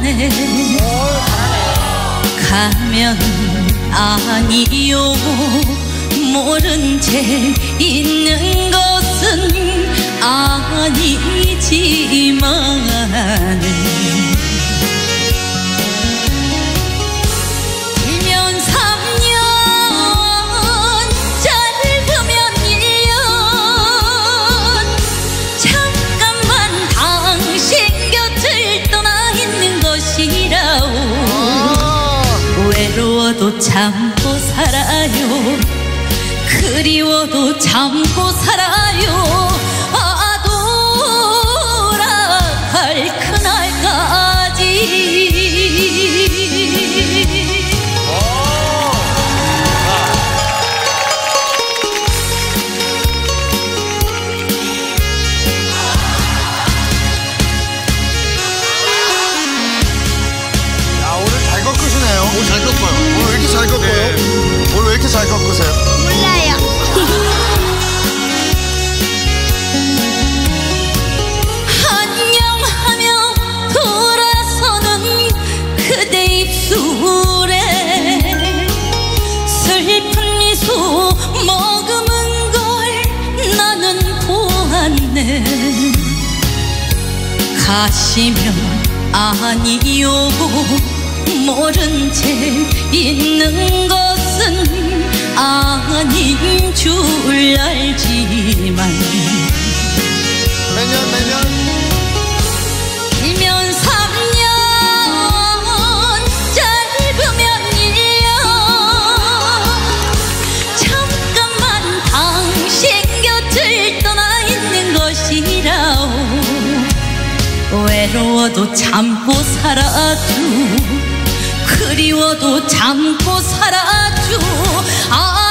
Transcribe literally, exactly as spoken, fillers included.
사랑하네. 가면 아니요 모른 채 있는 것은 아니지만 길면 삼 년 짧으면 일 년 잠깐만 당신 곁을 떠나 있는 것이라오. 외로워도 참고 살아요. 그리워도 참고 살아요. 아, 돌아갈 그날까지. 야, 오늘 잘 꺾으시네요. 오, 잘 꺾어요. 오늘 왜 이렇게 잘 꺾어요? 네. 오늘 왜 이렇게 잘 꺾으세요? 몰라요. 안녕하며 돌아서는 그대 입술에 슬픈 미소 머금은 걸 나는 보았네. 가시면 아니요 모른 채 있는 것은 아닌 줄 알지만 매년 매년 길면 삼 년 짧으면 일 년 잠깐만 당신 곁을 떠나 있는 것이라오. 외로워도 참고 살아줘. 그리워도 참고 살아줘. 아